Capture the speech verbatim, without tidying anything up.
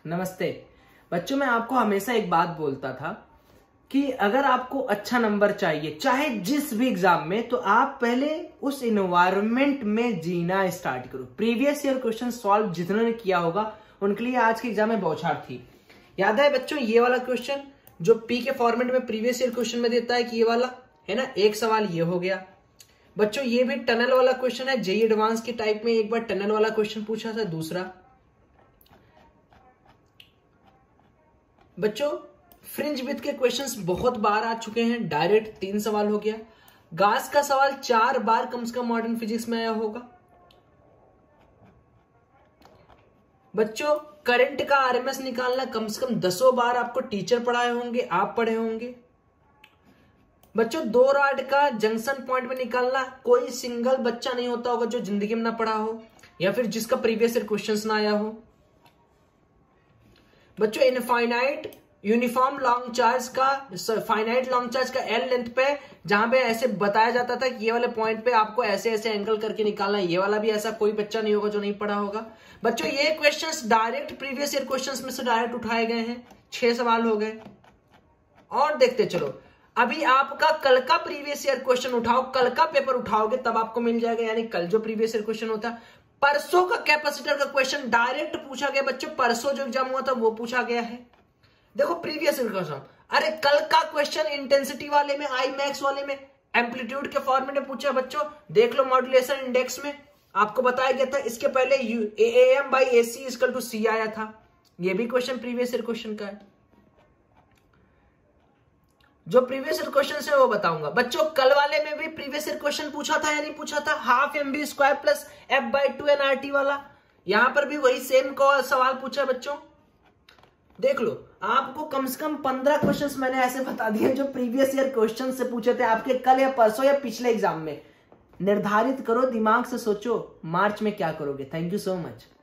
नमस्ते बच्चों, मैं आपको हमेशा एक बात बोलता था कि अगर आपको अच्छा नंबर चाहिए चाहे जिस भी एग्जाम में, तो आप पहले उस इन्वायरमेंट में जीना स्टार्ट करो। प्रीवियस ईयर क्वेश्चन सॉल्व जितने किया होगा उनके लिए आज के एग्जाम में बौछार थी। याद है बच्चों ये वाला क्वेश्चन जो पी के फॉर्मेट में प्रीवियस ईयर क्वेश्चन में देता है कि ये वाला है ना, एक सवाल ये हो गया। बच्चों ये भी टनल वाला क्वेश्चन है, जेई एडवांस के टाइप में एक बार टनल वाला क्वेश्चन पूछा था। दूसरा बच्चों फ्रिंज विथ के क्वेश्चंस बहुत बार आ चुके हैं, डायरेक्ट तीन सवाल हो गया। गास का सवाल चार बार कम से कम मॉडर्न फिजिक्स में आया होगा। बच्चों करंट का आरएमएस निकालना कम से कम दसों बार आपको टीचर पढ़ाए होंगे, आप पढ़े होंगे। बच्चों दो रॉड का जंक्शन पॉइंट में निकालना कोई सिंगल बच्चा नहीं होता होगा जो जिंदगी में ना पढ़ा हो या फिर जिसका प्रीवियस ईयर क्वेश्चंस ना आया हो। बच्चों इनफाइनाइट यूनिफॉर्म लॉन्ग चार्ज का फाइनाइट लॉन्ग चार्ज का एल लेंथ पे जहां पे ऐसे बताया जाता था कि ये वाले पॉइंट पे आपको ऐसे ऐसे एंगल करके निकालना है, ये वाला भी ऐसा कोई बच्चा नहीं होगा जो नहीं पढ़ा होगा। बच्चों ये questions direct previous year questions में से डायरेक्ट उठाए गए हैं, छह सवाल हो गए। और देखते चलो, अभी आपका कल का प्रीवियस ईयर क्वेश्चन उठाओ, कल का पेपर उठाओगे तब आपको मिल जाएगा, यानी कल जो प्रीवियस ईयर क्वेश्चन होता है। परसों का कैपेसिटर का क्वेश्चन डायरेक्ट पूछा गया बच्चों, परसों जो एग्जाम हुआ था वो पूछा गया है। देखो प्रीवियस ईयर क्वेश्चन, अरे कल का क्वेश्चन इंटेंसिटी वाले में, आई मैक्स वाले में एम्पलीट्यूड के फॉर्मेट में पूछा बच्चों। देख लो मॉड्यूलेशन इंडेक्स में आपको बताया गया था, इसके पहले A M by A C equal to C आया था। ये भी क्वेश्चन प्रीवियस ईयर क्वेश्चन का है। जो प्रीवियस ईयर क्वेश्चन है वो बताऊंगा बच्चों। कल वाले में भी प्रीवियस ईयर क्वेश्चन पूछा था या नहीं पूछा था, half M B square plus F by two N R T वाला, यहां पर भी वही सेम को सवाल पूछा बच्चों। देख लो आपको कम से कम पंद्रह क्वेश्चंस मैंने ऐसे बता दिए जो प्रीवियस ईयर क्वेश्चन से पूछे थे आपके कल या परसों या पिछले एग्जाम में। निर्धारित करो, दिमाग से सोचो मार्च में क्या करोगे। Thank you so much.